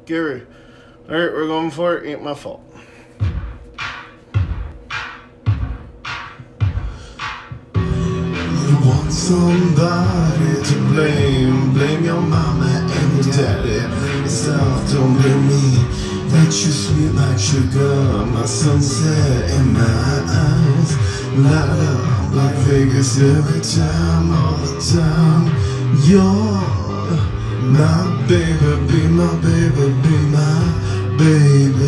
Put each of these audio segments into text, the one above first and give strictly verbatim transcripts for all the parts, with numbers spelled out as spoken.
Gary. Alright, we're going for it. Ain't My Fault. You want somebody to blame. Blame your mama and your daddy. Blame yourself, don't blame me. That you sweet like sugar, my sunset in my eyes. Light up like Vegas every time, all the time. You're my baby, be my baby, be my baby.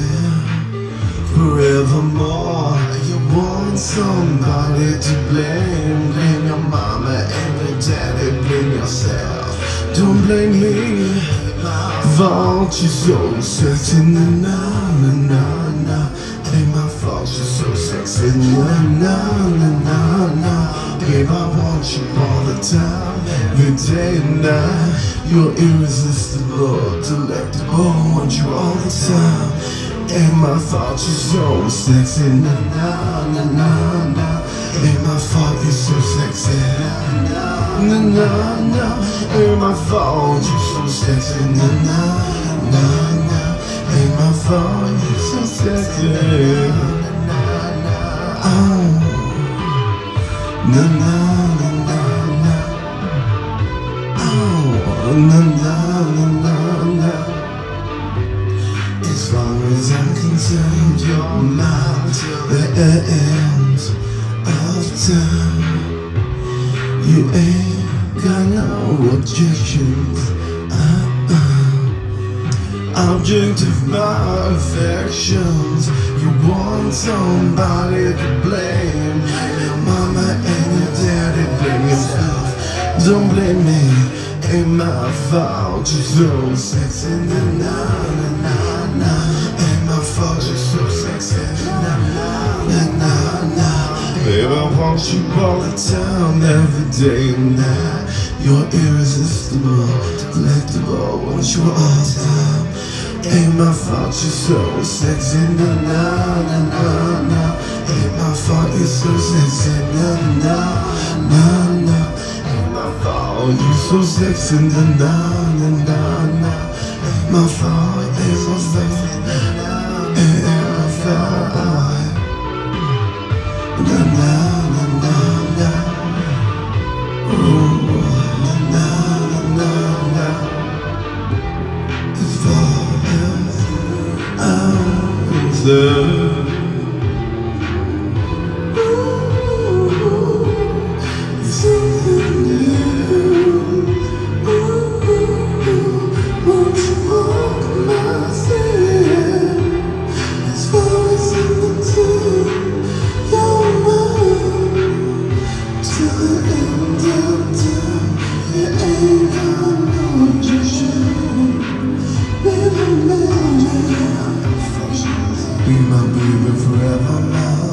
Forevermore, you want somebody to blame. Blame your mama and your daddy, blame yourself, don't blame me. Fault, you're so sexy, na na na na na. Ain't my fault, you're so sexy, na na na na na. Babe, I want you all the time, every day and night. You're irresistible, delectable, want you all the time. Ain't my fault, you're so sexy, na na na na na. Ain't my fault, you're so sexy, na na na na. Ain't my fault, you're so sexy, na na na na. Ain't my fault, you're so sexy, na na. Oh, na na na na na. Oh, na na na na na. As far as I'm concerned, you're mine till the end of time. You ain't got no objections. Uh-uh. Object of my affections. You want somebody to blame. Your mama and your daddy, blame yourself, don't blame me. Ain't my fault, you're so sexy, na na na na na. Ain't my fault, you're so sexy, na na na na na. Babe, I want you all the time, every day and night. You're irresistible, delectable, want you all the time. Ain't my fault, you're so sexy, na na na na na. Ain't my fault, you're so sexy, na na na na. Ain't my fault, you're so sexy, na na na na na. Ain't my fault, ain't my fault, ain't my fault. Na na na na na. Ooh, na na na na. It's forever. Be my baby forevermore.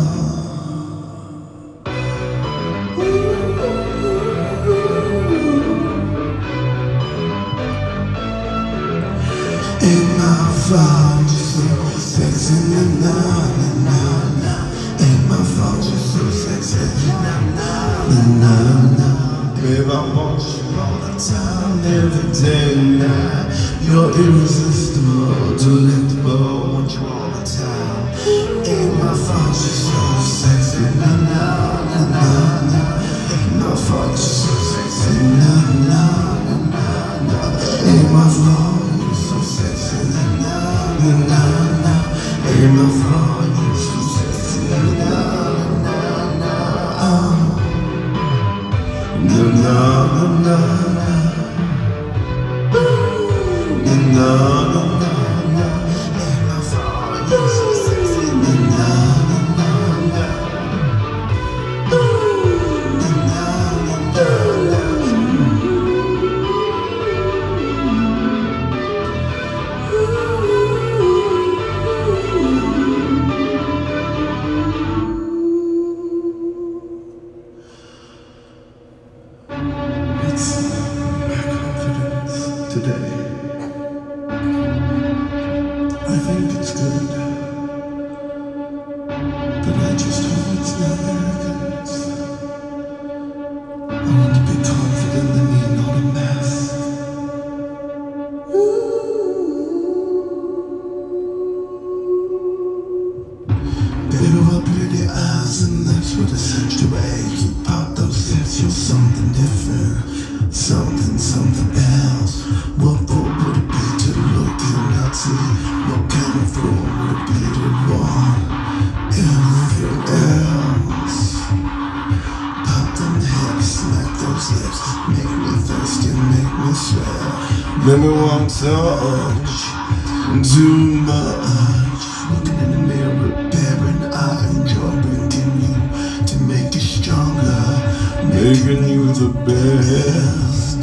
Ain't my fault, you're so sexy, na na na na na. Ain't my fault, you're so sexy, na na na na na. Babe, I want you all the time, every day and night. You're irresistible, delectable, want you all the time. Ain't my fault, you're so sexy, na na na na na. Ain't my fault, you're so sexy, na na na na na. Ain't my fault, you're so sexy, na na na na na. Ain't my fault, you're so sexy, na na na na. Oh, na na na na. Na na na na. Ain't my fault, you're so sexy, na na na na. Na na na na. It's my confidence today. I think it's good, but I just hope it's not arrogance. I want to be confident in me, not a mask. Ooh. Let me won't touch too much. Looking in the mirror, repairing, I enjoy bringing you to make you stronger, making you the best.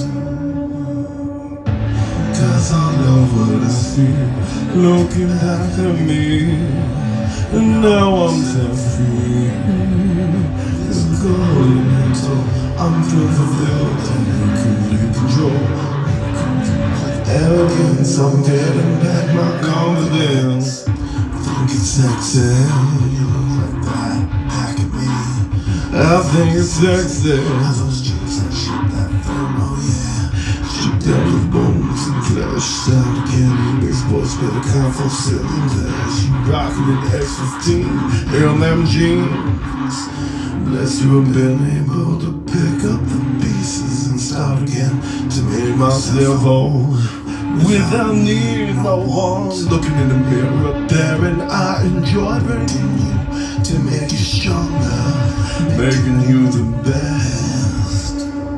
Cause I love what I see, looking back at me, and now I'm set free. It's going mental, I'm fulfilled and in complete control. Arrogance, I'm getting back my confidence. Think it's sexy, you look like that, back at me. I think it's sexy. How those jeans that shit that film, oh yeah. Stripped down with bones and flesh, out again. Big sports with a car for cylinders. You rockin' an X fifteen, L M jeans. Bless you, I've been able to pick up the pieces and start again to make myself whole. Without need no one. Looking in the mirror there, and I enjoy bringing you to make you stronger, making you the best.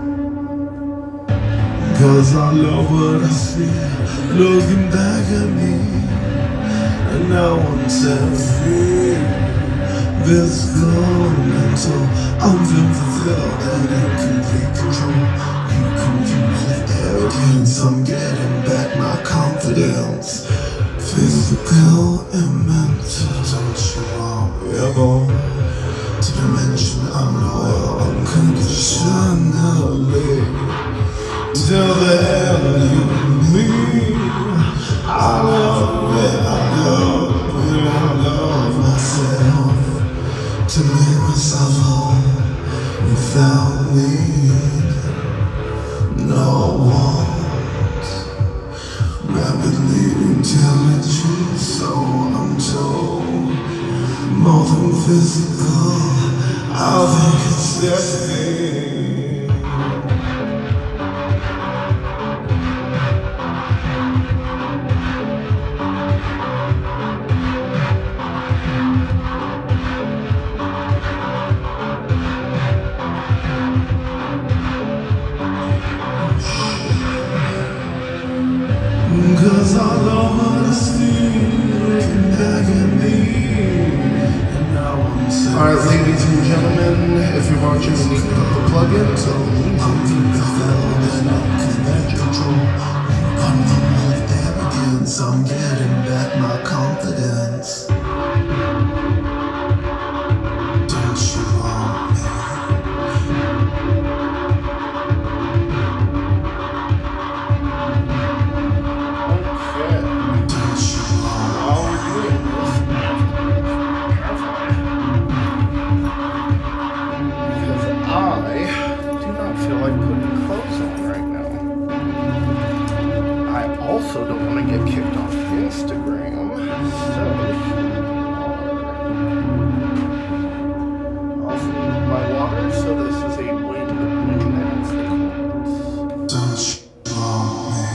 Cause I love what I see, looking back at me, and now I'm set free. This going mental, I'm feeling fulfilled and in complete control. You confuse with arrogance, I'm getting back my confidence. Physical and mental, don't you want me ever to dimension I'm loyal unconditionally. Till the end you and me, I love it, I love it, I love myself. To make myself whole without need, no want. Rapidly intelligent, so I'm told. More than physical, I think it's destiny. Cause I love what I see, looking back at me, and now I'm set. Alright, ladies and gentlemen, if you're watching, we need to put the plug in, so I'm fulfilled and I'm in control. I'm with arrogance, I'm getting back my confidence. Don't you want me? Also don't want to get kicked off Instagram, so also need my water, so this is a win-win as the comments. Don't you want me?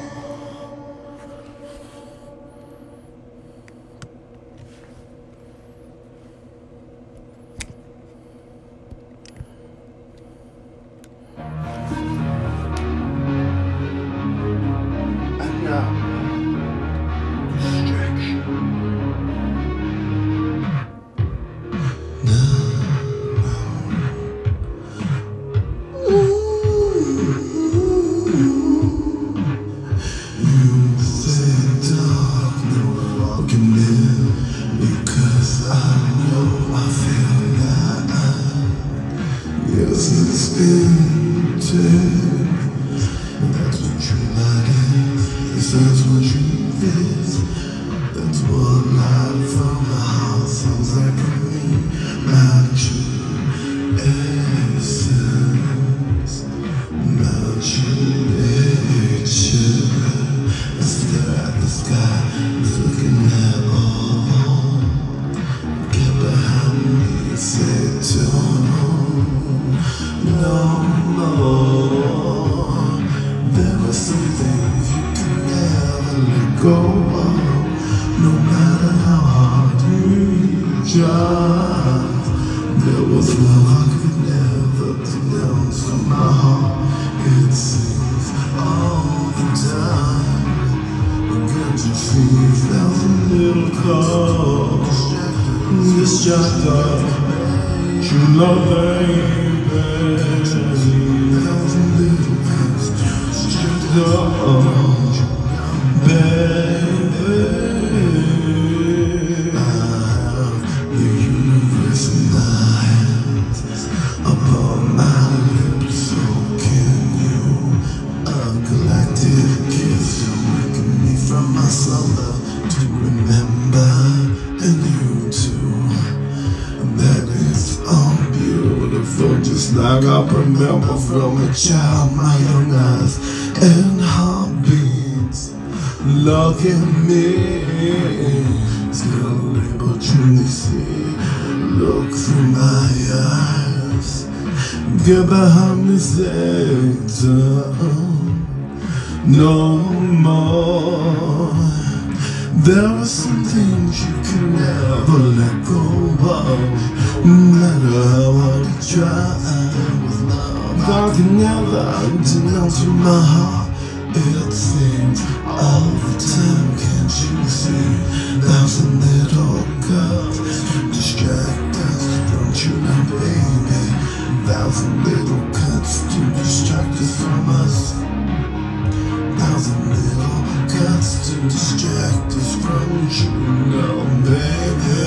Yes, it's been dead. That's what true light is. Yes, that's what truth is. That's what life from the heart sounds like for me. My true essence, my true nature. I stare at the sky, looking at all. Get behind me, say don't. No more. There are some things you can never let go of, no matter how hard you try. There was love I could never denounce from my heart. It sings all the time. you see a thousand little cars distract us? True love, baby. A thousand little cars distract us, baby. I have the universe in my hands, upon my lips. So can you? A galactic kiss to awaken me from my slumber, to remember, and you too, that it's all beautiful, just like I remember from a child. My young eyes and heartbeats look at me, still able to truly see. Look through my eyes, get behind me, Satan. No more. There are some things you can never let go of, no matter how hard you try. With love, I can never denounce from my heart. It seems all the time, can't you see? Thousand little girls distract us, don't you know, baby? Thousand little cuts to distract us from us. Thousand little cuts to distract us from true love, baby.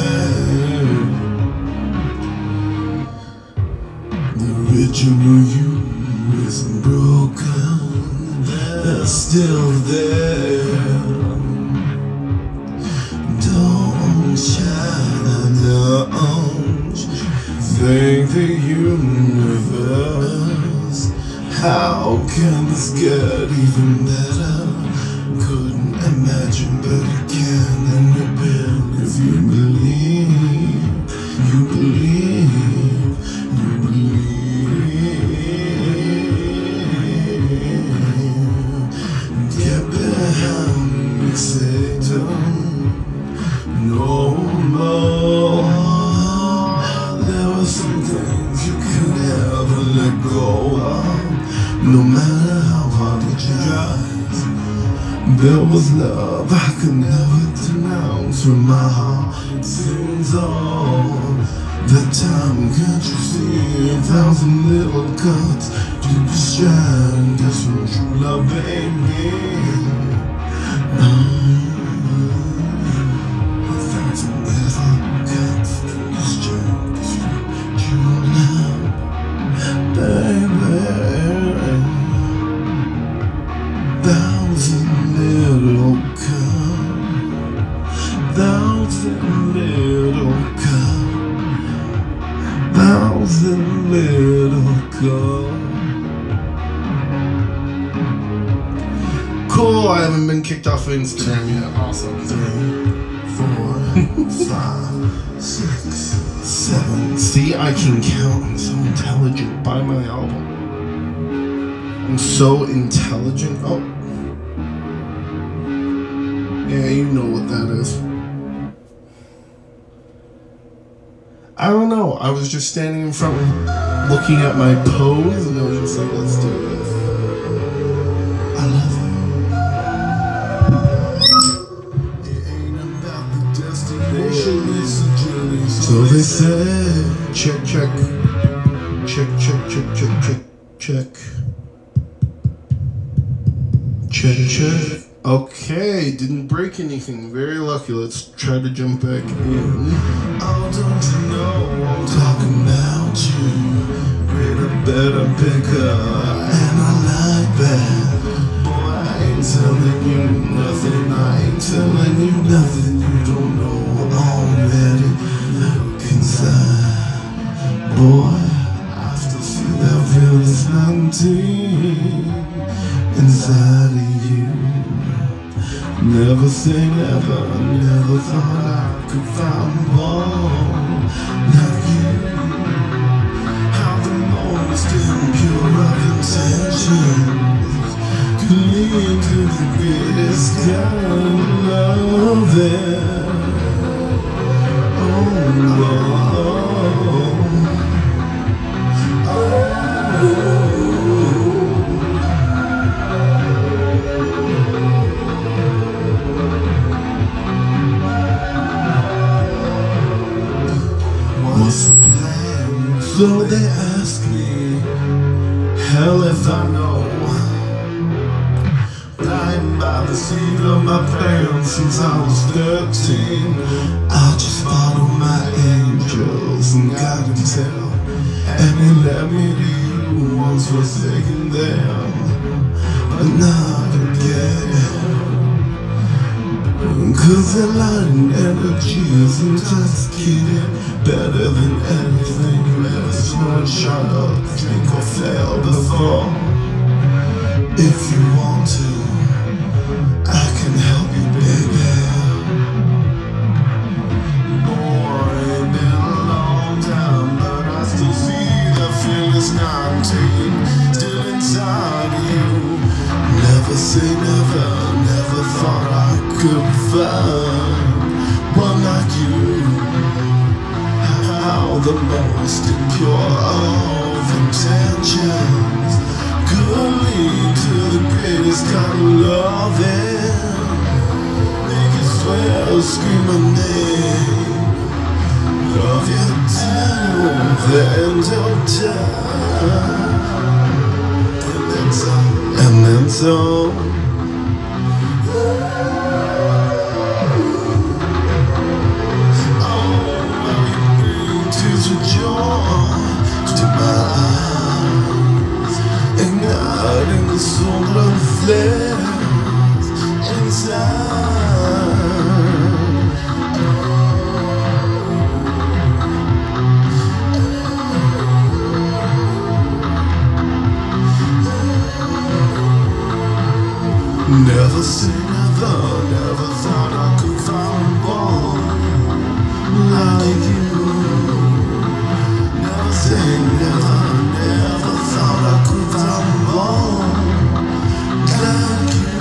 The original you isn't broken, they're still there. Don't challenge, thank the universe. How can this get even better? Couldn't imagine, but it can, and it will. If you believe, you believe, you believe. Get behind me, Satan. No more. There were some things you could never let go of, no matter how hard you try. There was love I could never denounce from my heart. It seems all the time, can't you see? A thousand little cuts to distract us from true love, baby. A thousand little cuts to distract us from true love, baby. Thousand little cup, thousand little cup, thousand little cup. Cool, I haven't been kicked off of Instagram yet. Awesome. Three, four, five, six, seven. See, I can count. I'm so intelligent. Buy my album. I'm so intelligent. Oh. Yeah, you know what that is. I don't know. I was just standing in front looking at my pose, and I was just like, let's do this. I love you. It ain't about the destination, it's a journey. So they say, check, check. Check, check, check, check, check, check. Check, check. Okay, didn't break anything. Very lucky. Let's try to jump back in. Oh, don't you know I'm talking about you? Greater, better, bigger, and I like that. Boy, I ain't telling you nothing. I ain't telling you nothing you don't know already. Look inside, boy. I still see that feeling's nineteen inside of you. Never say never, never thought I could find one like you. How the most impure of intentions could lead to the greatest kind of love there. Oh, oh, oh, oh. Though they ask me, hell if I know. Lying by the seat of my pants since I was thirteen. I just follow my angels and God and tell. And he led me to you, once forsaken them, but not again. Cause the light energy is intoxicating, better than anything you ever smelled, shot up, drink or fail before. If you want to, I can help you, baby. Boy, it's been a long time, but I still see the fearless nineteen still inside you. Never say never, never thought I could find one like you. How the most impure of intentions could lead to the greatest kind of loving. Make you swear, scream my name, love you till the end of time. And then some, and then some. Igniting the solar flares inside. Never say never, never thought I could find one like you. Never say never, never thought I could find one like you.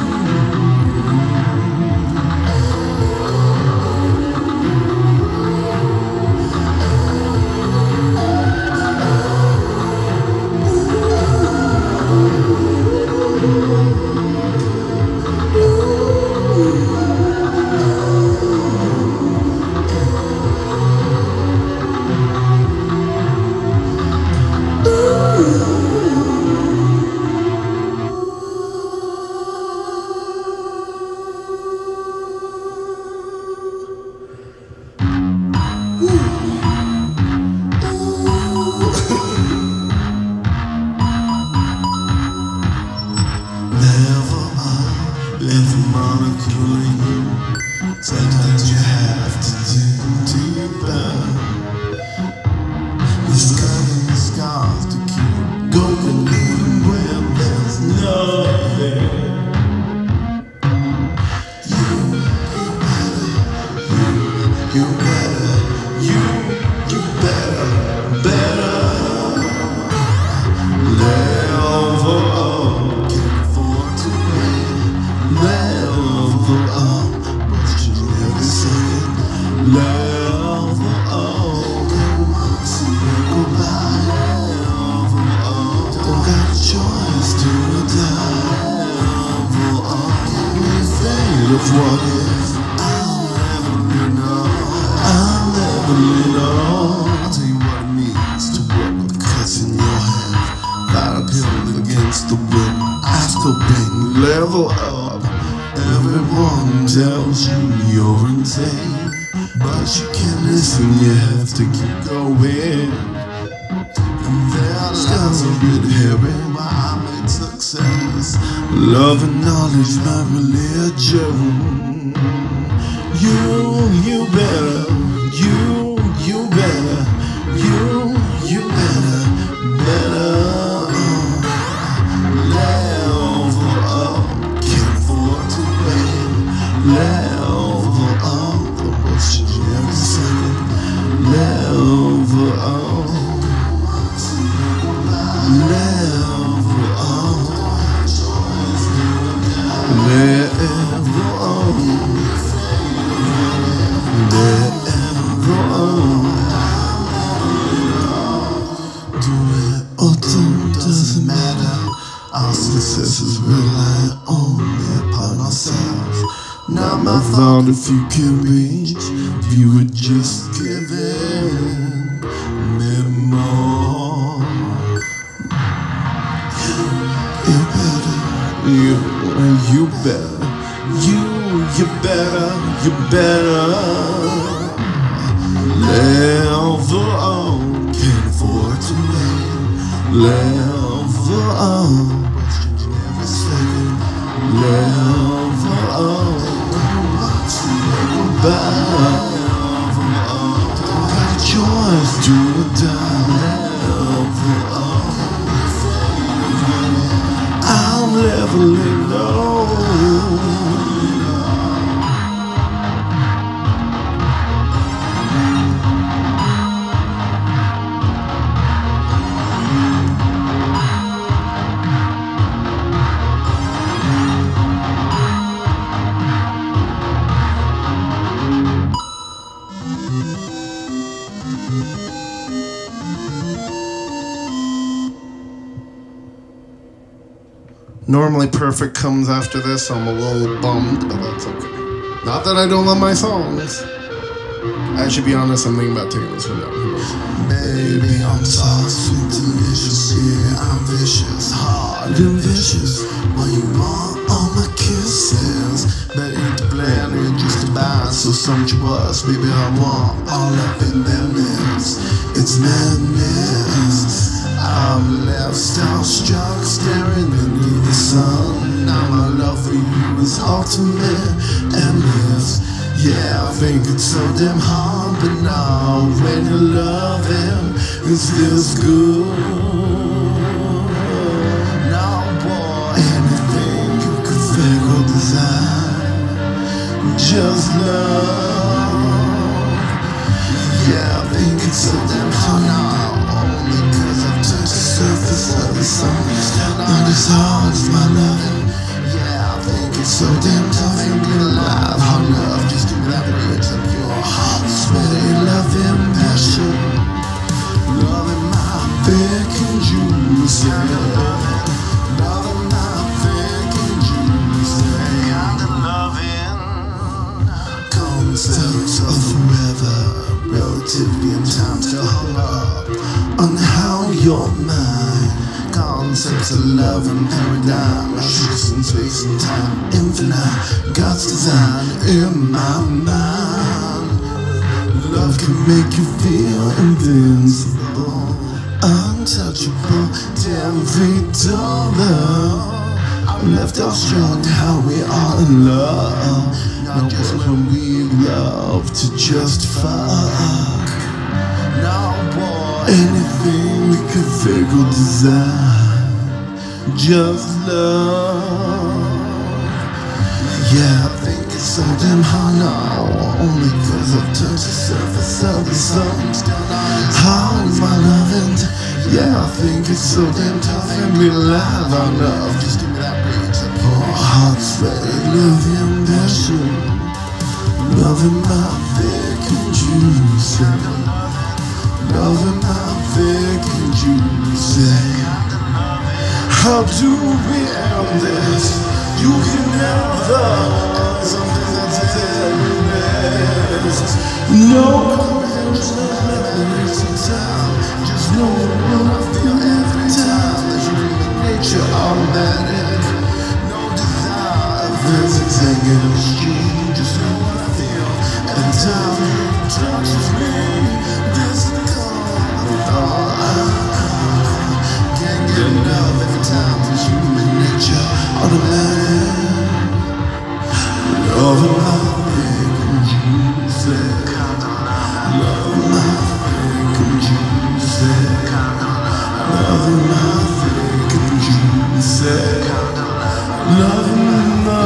Sometimes you have to dig deeper. There's cutting scars to keep going even when there's nothing. You, you better, you, you better, better level up. Can't afford to wait. Level up. Level up, goodbye. Level up, don't got a choice to die. Level up, afraid of what if. I'll never really know. I'll never really know. I'll tell you what it means to work with cuts in your hand. Battlefield against the wind. I still bang. Level up. Everyone tells you you're insane, but you can't listen, you have to keep going. And their lives are really hearing why I made success. Love and knowledge, my religion. You, you better, you, you better, you, you better, better level up. Can't afford to wait. Level up, the most you every second. Level up, level up, level up, level up. Do it or don't, doesn't matter. Our successes rely only upon ourselves. Not my fault if you can reach, if you would just give in me more. better. You, you better, you better. Level on, can't afford to wait. Level on, what's changing every second. Level on, what's level back. Level on, don't got a choice, do or die. Level on, I'm leveling low. Normally Perfect comes after this, I'm a little bummed, but that's okay. Not that I don't love my songs. I should be honest, I'm thinking about taking this one down. Baby, I'm soft, sweet, delicious, yeah, I'm vicious, hard and vicious. What you want, all my kisses, but ain't the plan, ain't just about so sumptuous. Baby, I want all up in them lips, it's madness. I'm left starstruck, staring into the sun. Now my love for you is ultimate, endless. Yeah, I think it's so damn hard, but now when you're loving, it feels good. Now, boy, anything you could think or desire, just love. Yeah, I think it's so damn hard now. Surface of the sun, not as hard as my loving. Yeah, I think it's so damn tough and be alive. How love just give me that bridge of your heart, sweaty loving passion. Loving my thick and juicy, loving my thick and juicy. Kind of loving concepts of forever, relativity and time still hung up on how you're mine. Concepts of love and paradigm, shifts in space and time, infinite. God's design in my mind. Love can make you feel invincible, untouchable, ten feet taller. I'm left awestruck how we are in love, not just when we love to just fuck. Now, boy, anything we could think or desire, just love. Yeah, I think it's so damn hard now, only cause I've touched the surface of the sun. How is my loving? Yeah, I think it's so damn tough and be alive on love. Just give me that bridge, that poor heart, sweaty, loving passion. Loving my thick and juicy, loving my thick and juicy. How do we end this? You can never end something that's endless. No comprehension of memories of time. Just know what I feel every time that you leave in nature automatic. No desire, physics ain't gonna stream. Just know what I feel every time it touches me. This is the color of thought. Can't get enough every time it's human nature automatic. Loving my thick and juicy, loving my thick and juicy, loving my thick and juicy, loving my.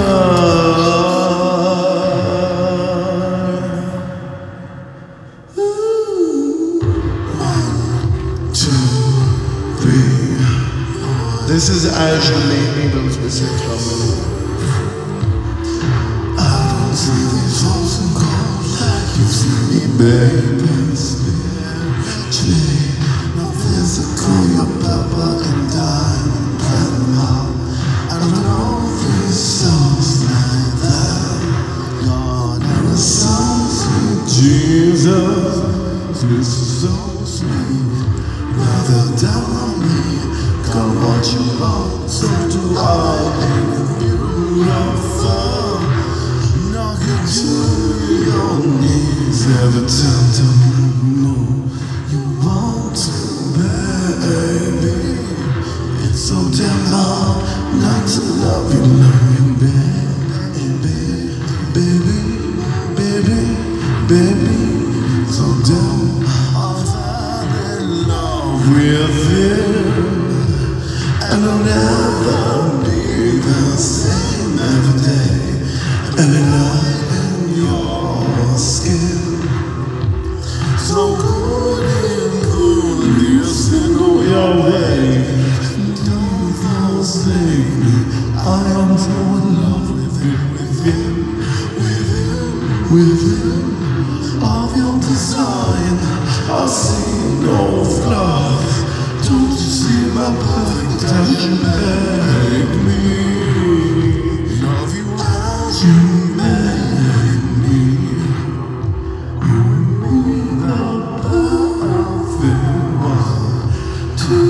One, two, three. This is as you made me, those missing coming. See these holes and gold like you see me, baby. Spiritually, not physical, you're purple and diamond platinum heart. I don't know these souls like that. Lord, and the song sweet Jesus, this is so sweet. Rather down on me, come what you want, so do I. Ain't it beautiful? every time to know you want to, baby. It's so damn hard not to love you, love you, baby, baby, baby, baby. So damn hard in love with you, and I'll never be the same every day, every night in your skin. So good and good, you single your way. Don't forsake me. I am so in love with you, with you, with you, with you. Of your design, I see no flaws. Don't you see my perfect touch? You make me love you as you make me. You make the perfect one too.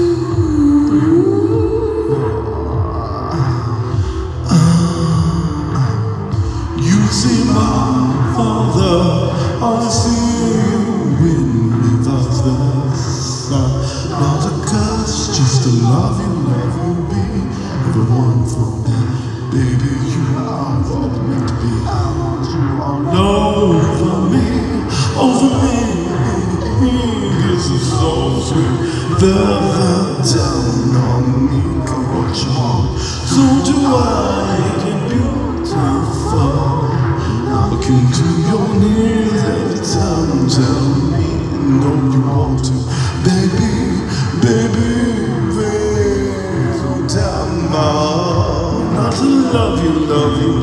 You see my father, I see you in with others. Not a curse, just to love you, love you, be the one for me. Baby, you are what meant to be. I want you all over me, over me. This is so sweet. The down on me, come what you want. So do I, and beautiful. Look into your knees every time, tell me, no you want to. Baby, baby, baby, so damn hard not to love you, love you,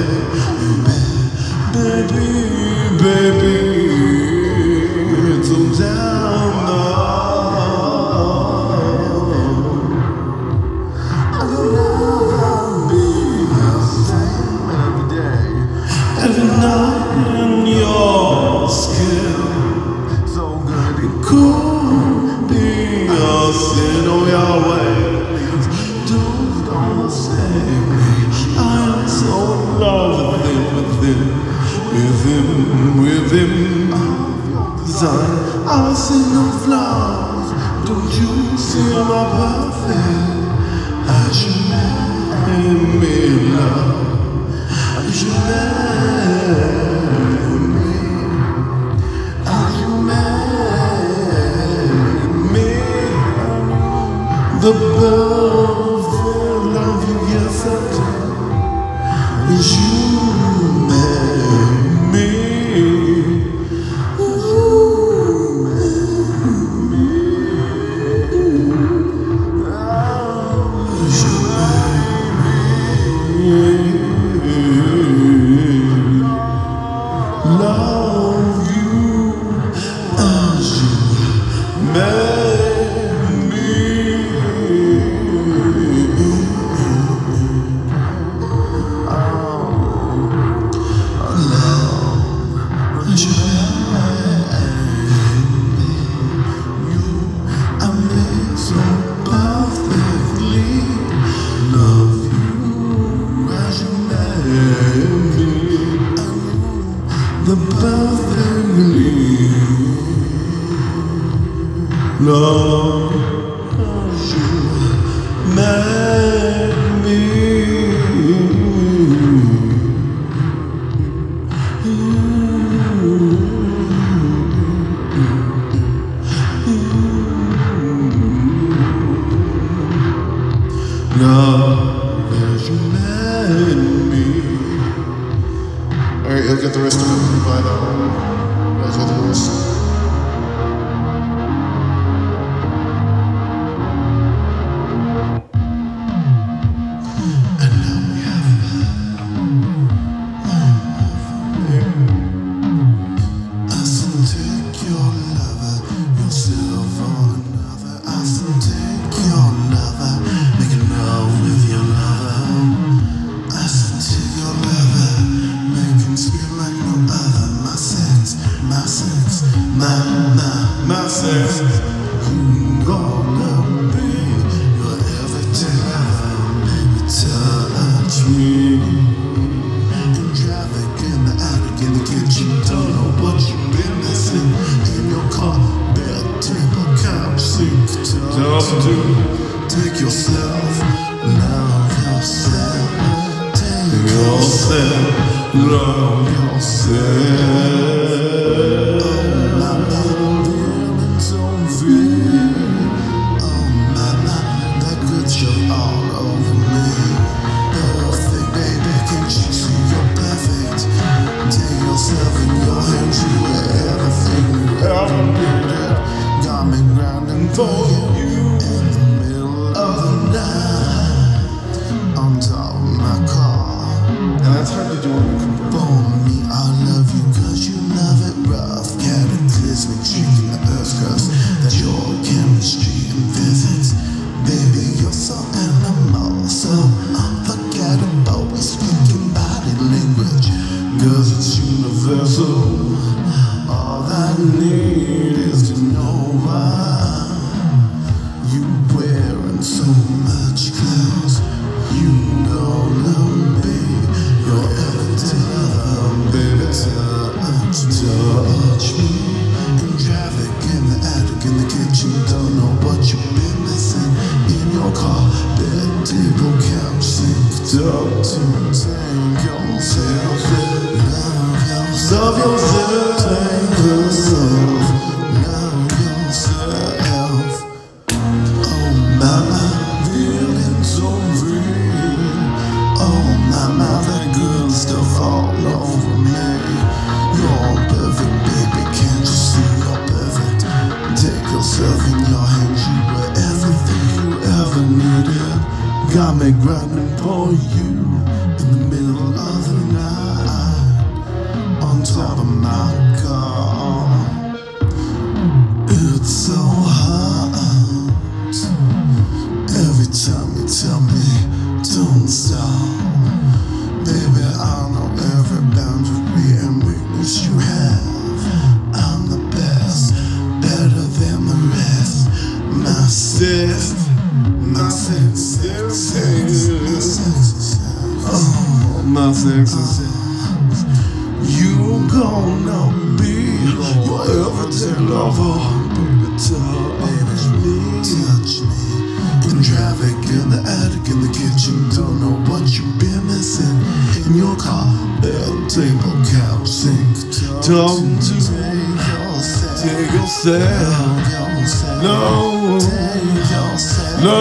baby, baby, baby, so damn hard. I'll never be the same every day, every night in your skin. So good and cool. Sin on your ways, don't, don't save me. I am so in love with him, with him, with him, with him. Design, I see no flaws. Don't you see my perfect? As you made me love, as you made me, as you made. The perfect love you, yes I do, is you made me, you made me, you made me, love you as you made. The perfectly love you made me. Love as you made me. Alright, you'll get the rest of it by that one. That's what the rest. And now we have I said take your lover, yourself on another. I said take your lover, make love with your lover. I said take your lover, make him speak like no other. My sex, my sex, my, my, my sex. You gonna be your everything ever, baby, touch me. In traffic, in the attic, in the kitchen, don't know what you mean. yourself, love yourself. Oh, my mind feeling so free. Oh, my mind, that good stuff all over me. Perfect, baby, can't you see you're perfect? Take yourself in your hands, you were everything you ever needed. Got me grinding for you in the middle of the night, on top of my car. And that's hard to do when you convert. For me, I love you cause you love it rough. Cataclysmic, shaking the earth's crust. That's your chemistry and physics. Baby, you're so animal, so unforgettable. We're speaking body language, cause it's universal. All I need is to know why you wearing so much clothes. You know, love me, you're everything, baby. Touch, touch me. In traffic, in the attic, in the kitchen, don't know what you've been missing. In your car, bed, table, couch, sink, talk to, take yourself, love yourself, love yourself, take yourself, love yourself. Oh, mama, feeling so free. Oh, mama, that good stuff all over me. You're perfect, baby, can't you see you're perfect? Take yourself in your hands, you were everything you ever needed. Got me grinding for you in the middle of the night, on top of my car. It's so hot every time you tell me don't stop. Baby, I know every boundary and weakness you have. I'm the best, better than the rest. Myself, my sex, sex, sex, oh, my sex is you gonna be your everyday lover. Baby, touch me, touch me. In traffic, in the attic, in the kitchen, don't know what you've been missing. In your car, bed, table, couch, sink, talk to, take yourself, no, no.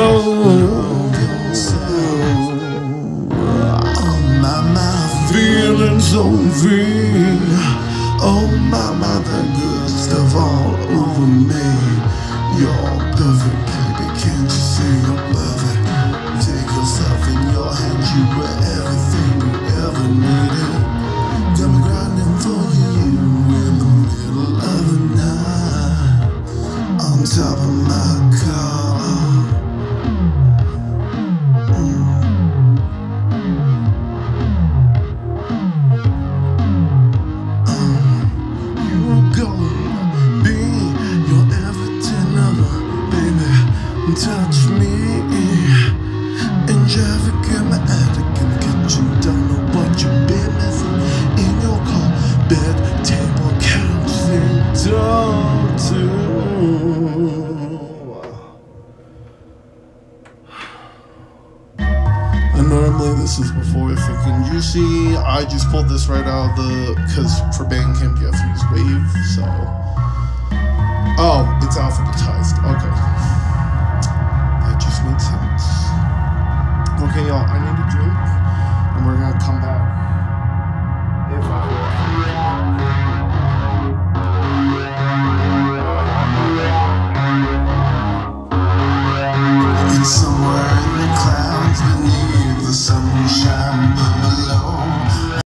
Oh, my mind feeling so free. Oh, mama, that good stuff all over me. You're perfect, baby, can't you see you're perfect? Take yourself in your hands, you were everything you ever needed. Got me grinding for you in the middle of the night, on top of my car. Mm. Um, you're gonna be your everyday lover, baby. Touch me in traffic, in the attic, in the kitchen. Don't know what you've been missing. In your car, bed, table, couch, sink, talk to. And normally this is before I fucking U C. I just pulled this right out of the, cause for Bandcamp you have to use Wave, so. Oh, it's alphabetized, okay. That just made sense. Okay, y'all, I need a drink, and we're gonna come back.